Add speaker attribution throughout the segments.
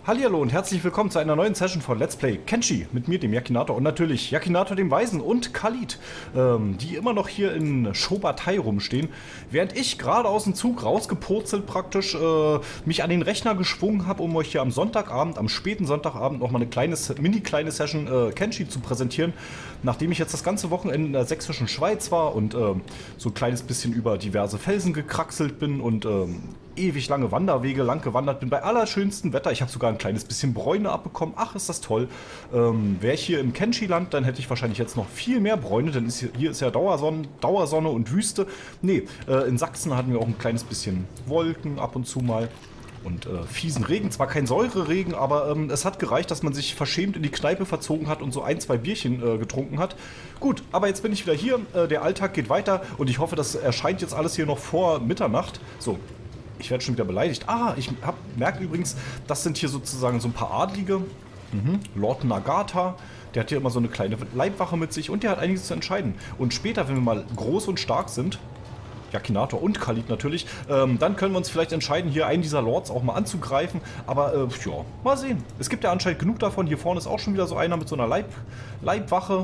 Speaker 1: Hallihallo und herzlich willkommen zu einer neuen Session von Let's Play Kenshi mit mir, dem Yakinator und natürlich Yakinator dem Weisen und Khalid, die immer noch hier in Shobatei rumstehen, während ich gerade aus dem Zug rausgepurzelt praktisch mich an den Rechner geschwungen habe, um euch hier am Sonntagabend, am späten Sonntagabend noch mal eine mini-kleine Session Kenshi zu präsentieren, nachdem ich jetzt das ganze Wochenende in der sächsischen Schweiz war und so ein kleines bisschen über diverse Felsen gekraxelt bin und ewig lange Wanderwege lang gewandert bin, bei allerschönstem Wetter. Ich habe sogar ein kleines bisschen Bräune abbekommen. Ach, ist das toll. Wäre ich hier im Kenshi-Land, dann hätte ich wahrscheinlich jetzt noch viel mehr Bräune, denn hier ist ja Dauersonne und Wüste. Nee, in Sachsen hatten wir auch ein kleines bisschen Wolken ab und zu mal und fiesen Regen. Zwar kein Säureregen, aber es hat gereicht, dass man sich verschämt in die Kneipe verzogen hat und so ein, zwei Bierchen getrunken hat. Gut, aber jetzt bin ich wieder hier. Der Alltag geht weiter und ich hoffe, das erscheint jetzt alles hier noch vor Mitternacht. So. Ich werde schon wieder beleidigt. Ah, ich merke übrigens, das sind hier sozusagen so ein paar Adlige. Lord Nagata, der hat hier immer so eine kleine Leibwache mit sich und der hat einiges zu entscheiden. Und später, wenn wir mal groß und stark sind, Yakinator und Khalid natürlich, dann können wir uns vielleicht entscheiden, hier einen dieser Lords auch mal anzugreifen. Aber ja, mal sehen. Es gibt ja anscheinend genug davon. Hier vorne ist auch schon wieder so einer mit so einer Leibwache.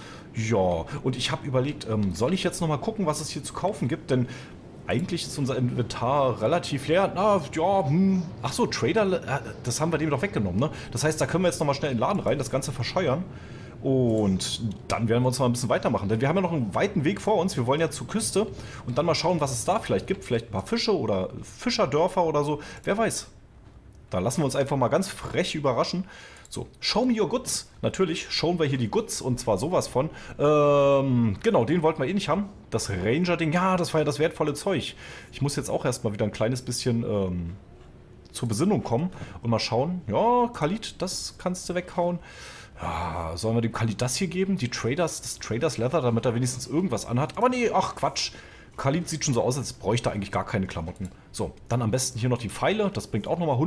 Speaker 1: Ja, und ich habe überlegt, soll ich jetzt nochmal gucken, was es hier zu kaufen gibt? Denn eigentlich ist unser Inventar relativ leer. Na, ja, Ach so, Trader, das haben wir dem doch weggenommen, ne? Das heißt, da können wir jetzt nochmal schnell in den Laden rein, das Ganze verscheuern. Und dann werden wir uns mal ein bisschen weitermachen. Denn wir haben ja noch einen weiten Weg vor uns. Wir wollen ja zur Küste und dann mal schauen, was es da vielleicht gibt. Vielleicht ein paar Fische oder Fischerdörfer oder so. Wer weiß. Da lassen wir uns einfach mal ganz frech überraschen. So, show me your goods. Natürlich schauen wir hier die Goods und zwar sowas von. Genau, den wollten wir eh nicht haben. Das Ranger-Ding, ja, das war ja das wertvolle Zeug. Ich muss jetzt auch erstmal wieder ein kleines bisschen zur Besinnung kommen und mal schauen. Ja, Khalid, das kannst du weghauen. Ja, sollen wir dem Khalid das hier geben? Das Traders Leather, damit er wenigstens irgendwas anhat. Aber nee, ach Quatsch. Khalid sieht schon so aus, als bräuchte er eigentlich gar keine Klamotten. So, dann am besten hier noch die Pfeile. Das bringt auch nochmal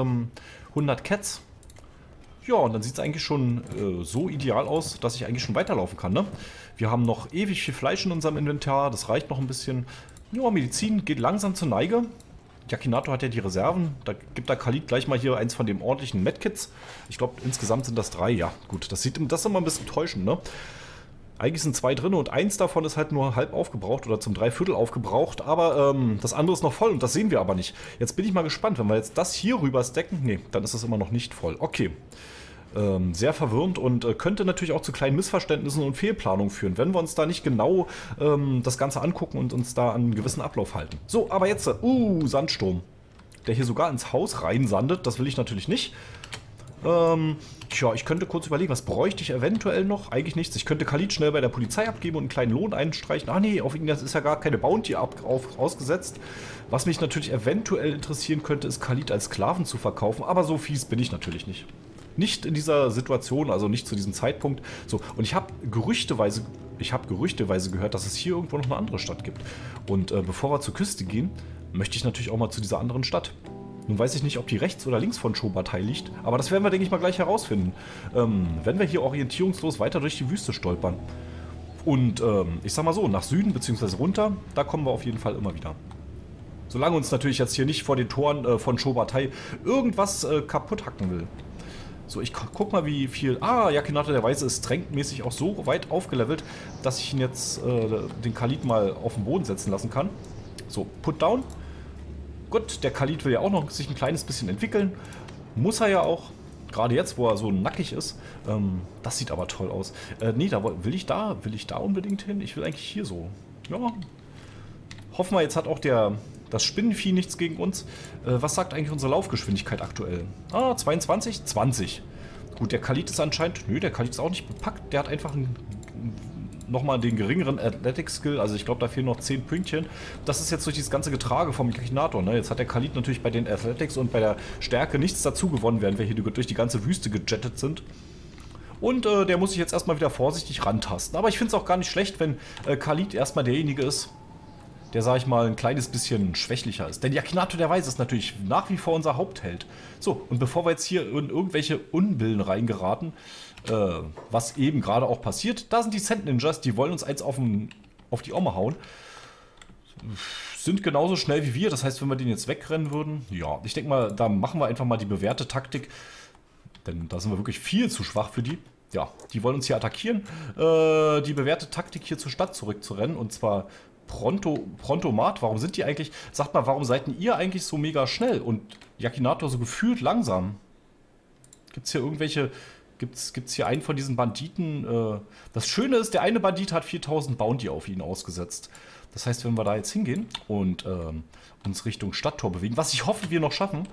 Speaker 1: 100 Cats. Ja, und dann sieht es eigentlich schon so ideal aus, dass ich eigentlich schon weiterlaufen kann, ne? Wir haben noch ewig viel Fleisch in unserem Inventar. Das reicht noch ein bisschen. Ja, Medizin geht langsam zur Neige. Yakinator hat ja die Reserven. Da gibt der Khalid gleich mal hier eins von dem ordentlichen Medkits. Ich glaube, insgesamt sind das 3. Ja, gut, das ist immer ein bisschen täuschend, ne? Eigentlich sind 2 drin und eins davon ist halt nur halb aufgebraucht oder zum 3/4 aufgebraucht, aber das andere ist noch voll und das sehen wir aber nicht. Jetzt bin ich mal gespannt, wenn wir jetzt das hier rüber stacken, nee, dann ist das immer noch nicht voll. Okay, sehr verwirrend und könnte natürlich auch zu kleinen Missverständnissen und Fehlplanungen führen, wenn wir uns da nicht genau das Ganze angucken und uns da an einen gewissen Ablauf halten. So, aber jetzt, Sandsturm, der hier sogar ins Haus reinsandet, das will ich natürlich nicht. Tja, ich könnte kurz überlegen, was bräuchte ich eventuell noch? Eigentlich nichts. Ich könnte Khalid schnell bei der Polizei abgeben und einen kleinen Lohn einstreichen. Ah nee, auf ihn ist ja gar keine Bounty ausgesetzt. Was mich natürlich eventuell interessieren könnte, ist Khalid als Sklaven zu verkaufen. Aber so fies bin ich natürlich nicht. Nicht in dieser Situation, also nicht zu diesem Zeitpunkt. So, und ich habe gerüchteweise gehört, dass es hier irgendwo noch eine andere Stadt gibt. Und bevor wir zur Küste gehen, möchte ich natürlich auch mal zu dieser anderen Stadt. Nun weiß ich nicht, ob die rechts oder links von Shobatei liegt, aber das werden wir, denke ich mal, gleich herausfinden, wenn wir hier orientierungslos weiter durch die Wüste stolpern. Und ich sag mal so, nach Süden bzw. runter, da kommen wir auf jeden Fall immer wieder. Solange uns natürlich jetzt hier nicht vor den Toren von Shobatei irgendwas kaputt hacken will. So, ich guck mal, wie viel... Ah, Yakinator der Weise ist tränkmäßig auch so weit aufgelevelt, dass ich ihn jetzt, den Khalid mal auf den Boden setzen lassen kann. So, put down. Gut, der Khalid will ja auch noch sich ein kleines bisschen entwickeln. Muss er ja auch. Gerade jetzt, wo er so nackig ist. Das sieht aber toll aus. Nee, will ich da unbedingt hin? Ich will eigentlich hier so. Ja. Hoffen wir, jetzt hat auch das Spinnenvieh nichts gegen uns. Was sagt eigentlich unsere Laufgeschwindigkeit aktuell? Ah, 22? 20. Gut, der Khalid ist anscheinend... Nö, der Khalid ist auch nicht bepackt. Der hat einfach nochmal den geringeren Athletic-Skill, also ich glaube, da fehlen noch 10 Pünktchen. Das ist jetzt durch dieses ganze Getrage vom Yakinator, ne? Jetzt hat der Khalid natürlich bei den Athletics und bei der Stärke nichts dazu gewonnen, während wir hier durch die ganze Wüste gejettet sind. Und der muss sich jetzt erstmal wieder vorsichtig rantasten. Aber ich finde es auch gar nicht schlecht, wenn Khalid erstmal derjenige ist, der, sag ich mal, ein kleines bisschen schwächlicher ist. Denn Yakinator der Weise ist natürlich nach wie vor unser Hauptheld. So, und bevor wir jetzt hier in irgendwelche Unbillen reingeraten, was eben gerade auch passiert, da sind die Sand Ninjas, die wollen uns eins auf die Omme hauen. sind genauso schnell wie wir. Das heißt, wenn wir den jetzt wegrennen würden, ja, ich denke mal, da machen wir einfach mal die bewährte Taktik. Denn da sind wir wirklich viel zu schwach für die. Ja, die wollen uns hier attackieren. Die bewährte Taktik, hier zur Stadt zurückzurennen. Und zwar Prontomat. Warum sind die eigentlich... Sagt mal, warum seid ihr eigentlich so mega schnell? Und Yakinator so gefühlt langsam? Gibt es hier irgendwelche... Gibt's hier einen von diesen Banditen? Das Schöne ist, der eine Bandit hat 4000 Bounty auf ihn ausgesetzt. Das heißt, wenn wir da jetzt hingehen und uns Richtung Stadttor bewegen, was ich hoffe, wir noch schaffen...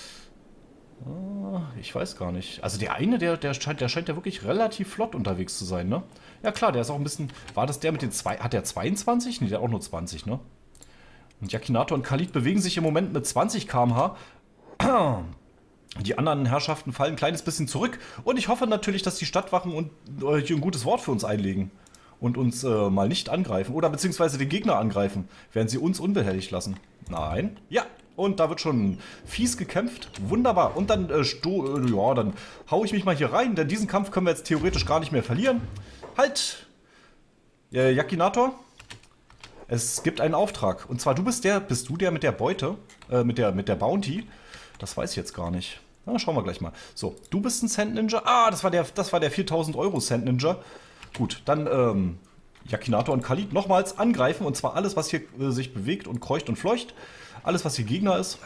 Speaker 1: Ich weiß gar nicht. Also der eine, der scheint ja wirklich relativ flott unterwegs zu sein, ne? Ja klar, der ist auch ein bisschen... War das der mit den zwei... Hat der 22? Ne, der hat auch nur 20, ne? Und Yakinator und Khalid bewegen sich im Moment mit 20 km/h. Die anderen Herrschaften fallen ein kleines bisschen zurück. Und ich hoffe natürlich, dass die Stadtwachen hier ein gutes Wort für uns einlegen. Und uns mal nicht angreifen. Oder beziehungsweise den Gegner angreifen. Während sie uns unbehelligt lassen. Nein. Ja. Und da wird schon fies gekämpft. Wunderbar. Und dann, dann hau ich mich mal hier rein. Denn diesen Kampf können wir jetzt theoretisch gar nicht mehr verlieren. Halt! Yakinator? Es gibt einen Auftrag. Und zwar, bist du der mit der Beute? Mit der Bounty? Das weiß ich jetzt gar nicht. Na, schauen wir gleich mal. So, du bist ein Sand Ninja. Ah, das war der 4000 Euro Sand Ninja. Gut, dann, Yakinator und Khalid nochmals angreifen. Und zwar alles, was hier sich bewegt und kreucht und fleucht. Alles, was hier Gegner ist.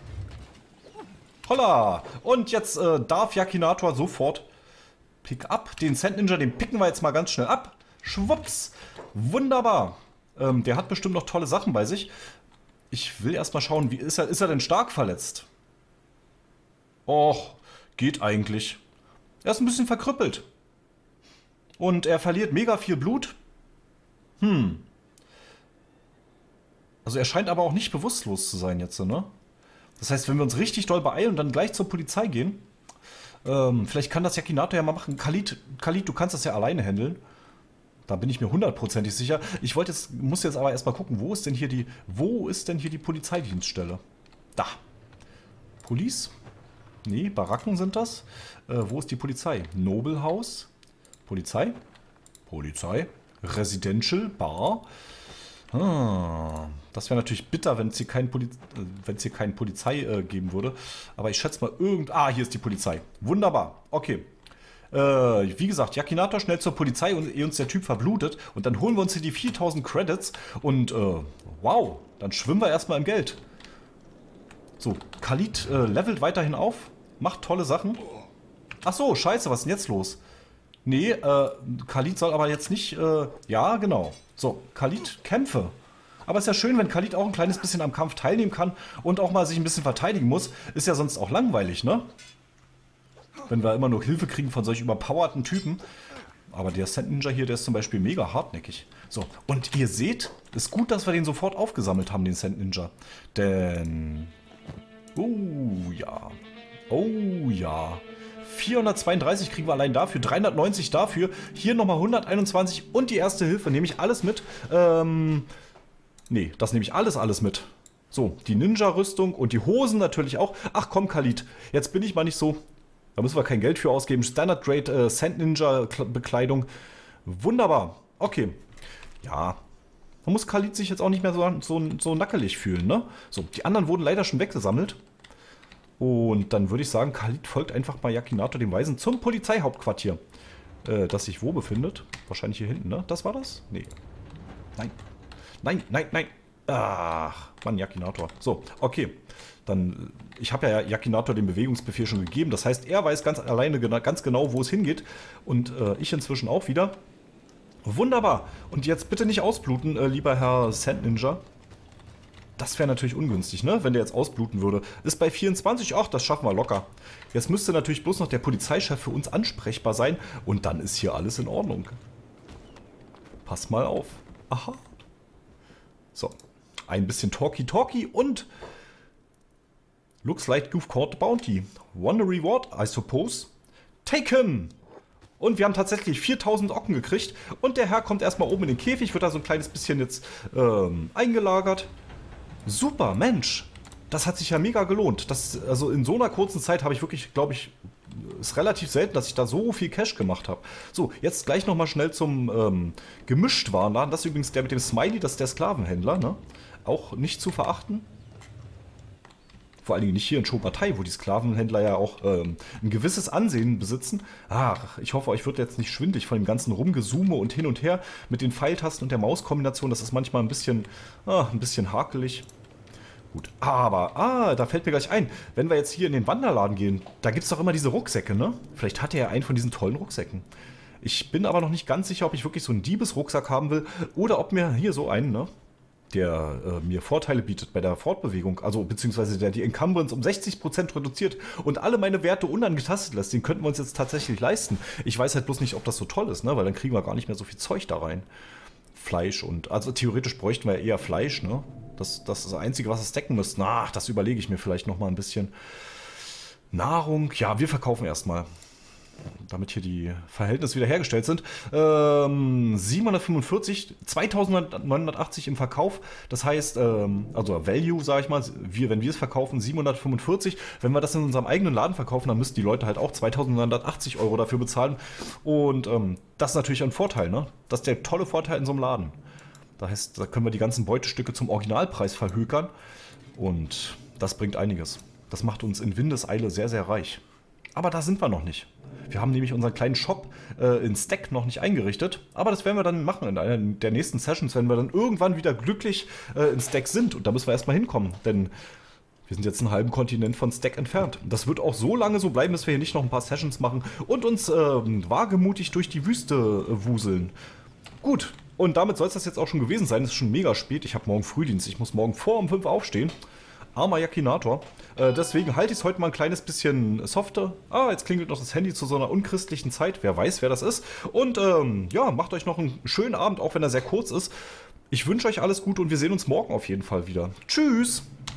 Speaker 1: Holla! Und jetzt darf Yakinator sofort Pick up. Den Sand Ninja, den picken wir jetzt mal ganz schnell ab. Schwupps! Wunderbar! Der hat bestimmt noch tolle Sachen bei sich. Ich will erstmal schauen, wie ist er denn stark verletzt? Och, geht eigentlich. Er ist ein bisschen verkrüppelt. Und er verliert mega viel Blut. Also er scheint aber auch nicht bewusstlos zu sein jetzt, ne? Das heißt, wenn wir uns richtig doll beeilen und dann gleich zur Polizei gehen, vielleicht kann das Yakinator ja mal machen. Khalid, du kannst das ja alleine handeln. Da bin ich mir hundertprozentig sicher. Muss jetzt aber erstmal gucken, wo ist denn hier die Polizeidienststelle? Da. Police? Nee, Baracken sind das. Wo ist die Polizei? Nobelhaus? Polizei? Polizei? Residential? Bar? Das wäre natürlich bitter, wenn es hier keine Polizei geben würde. Aber ich schätze mal hier ist die Polizei. Wunderbar. Okay. Wie gesagt, Yakinator schnell zur Polizei und ehe uns der Typ verblutet. Und dann holen wir uns hier die 4000 Credits. Und wow, dann schwimmen wir erstmal im Geld. So, Khalid levelt weiterhin auf. Macht tolle Sachen. Ach so, scheiße, was ist denn jetzt los? Nee, Khalid soll aber jetzt nicht... ja, genau. So, Khalid, kämpfe. Aber es ist ja schön, wenn Khalid auch ein kleines bisschen am Kampf teilnehmen kann und auch mal sich ein bisschen verteidigen muss. Ist ja sonst auch langweilig, ne? Wenn wir immer nur Hilfe kriegen von solch überpowerten Typen. Aber der Sand Ninja hier, der ist zum Beispiel mega hartnäckig. So, und ihr seht, ist gut, dass wir den sofort aufgesammelt haben, den Sand Ninja. Denn... Oh ja. Oh ja. 432 kriegen wir allein dafür, 390 dafür, hier nochmal 121 und die erste Hilfe, nehme ich alles mit. Nee, das nehme ich alles mit. So, die Ninja-Rüstung und die Hosen natürlich auch. Ach komm, Khalid, jetzt bin ich mal nicht so... Da müssen wir kein Geld für ausgeben. Standard Grade Sand Ninja Bekleidung. Wunderbar. Okay. Ja. Da muss Khalid sich jetzt auch nicht mehr so nackelig fühlen, ne? So, die anderen wurden leider schon weggesammelt. Und dann würde ich sagen, Khalid folgt einfach mal Yakinator dem Weisen zum Polizeihauptquartier. Das sich wo befindet? Wahrscheinlich hier hinten, ne? Das war das? Nee. Nein. Nein, nein, nein. Ach, Mann, Yakinator. So, okay. Dann, ich habe ja Yakinator den Bewegungsbefehl schon gegeben. Das heißt, er weiß ganz alleine ganz genau, wo es hingeht. Und ich inzwischen auch wieder. Wunderbar. Und jetzt bitte nicht ausbluten, lieber Herr Sand Ninja. Das wäre natürlich ungünstig, ne? Wenn der jetzt ausbluten würde. Ist bei 24, ach, das schaffen wir locker. Jetzt müsste natürlich bloß noch der Polizeichef für uns ansprechbar sein. Und dann ist hier alles in Ordnung. Pass mal auf. Aha. So. Ein bisschen Talkie-Talkie und... Looks like you've caught the bounty. Want a reward, I suppose? Taken! Und wir haben tatsächlich 4000 Ocken gekriegt. Und der Herr kommt erstmal oben in den Käfig, wird da so ein kleines bisschen jetzt eingelagert. Super, Mensch! Das hat sich ja mega gelohnt. Also in so einer kurzen Zeit habe ich wirklich, glaube ich, ist relativ selten, dass ich da so viel Cash gemacht habe. So, jetzt gleich nochmal schnell zum Gemischtwarenladen. Das ist übrigens der mit dem Smiley, das ist der Sklavenhändler, ne? auch nicht zu verachten. Vor allen Dingen nicht hier in Schobatei, wo die Sklavenhändler ja auch ein gewisses Ansehen besitzen. Ach, ich hoffe, euch wird jetzt nicht schwindelig von dem ganzen Rumgesume und hin und her mit den Pfeiltasten und der Mauskombination. Das ist manchmal ein bisschen hakelig. Gut, aber, da fällt mir gleich ein, wenn wir jetzt hier in den Wanderladen gehen, da gibt es doch immer diese Rucksäcke, ne? Vielleicht hat er ja einen von diesen tollen Rucksäcken. Ich bin aber noch nicht ganz sicher, ob ich wirklich so einen Diebesrucksack haben will oder ob mir hier so einen, ne? Der mir Vorteile bietet bei der Fortbewegung, also beziehungsweise der die Encumbrance um 60% reduziert und alle meine Werte unangetastet lässt, den könnten wir uns jetzt tatsächlich leisten. Ich weiß halt bloß nicht, ob das so toll ist, ne? Weil dann kriegen wir gar nicht mehr so viel Zeug da rein. Fleisch und, also theoretisch bräuchten wir eher Fleisch, ne? Das ist das Einzige, was es decken müsste. Ach, das überlege ich mir vielleicht nochmal ein bisschen. Nahrung, ja, wir verkaufen erstmal. Damit hier die Verhältnisse wiederhergestellt sind. 745, 2980 im Verkauf. Das heißt, also Value, sage ich mal, wenn wir es verkaufen, 745. Wenn wir das in unserem eigenen Laden verkaufen, dann müssten die Leute halt auch 2980 Euro dafür bezahlen. Und das ist natürlich ein Vorteil, ne? Das ist der tolle Vorteil in so einem Laden. Das heißt, da können wir die ganzen Beutestücke zum Originalpreis verhökern. Und das bringt einiges. Das macht uns in Windeseile sehr, sehr reich. Aber da sind wir noch nicht. Wir haben nämlich unseren kleinen Shop in Stack noch nicht eingerichtet. Aber das werden wir dann machen in einer der nächsten Sessions, wenn wir dann irgendwann wieder glücklich in Stack sind. Und da müssen wir erstmal hinkommen, denn wir sind jetzt einen halben Kontinent von Stack entfernt. Das wird auch so lange so bleiben, bis wir hier nicht noch ein paar Sessions machen und uns wagemutig durch die Wüste wuseln. Gut, und damit soll es das jetzt auch schon gewesen sein. Es ist schon mega spät. Ich habe morgen Frühdienst. Ich muss morgen um 5 aufstehen. Armer Yakinator. Deswegen halte ich es heute mal ein kleines bisschen softer. Jetzt klingelt noch das Handy zu so einer unchristlichen Zeit. Wer weiß, wer das ist. Und ja, macht euch noch einen schönen Abend, auch wenn er sehr kurz ist. Ich wünsche euch alles Gute und wir sehen uns morgen auf jeden Fall wieder. Tschüss!